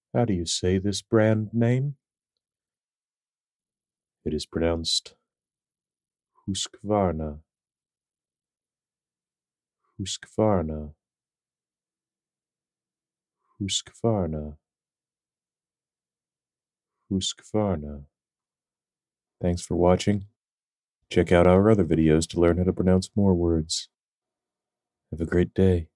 How do you say this brand name? It is pronounced Husqvarna. Husqvarna. Husqvarna. Husqvarna. Thanks for watching. Check out our other videos to learn how to pronounce more words. Have a great day.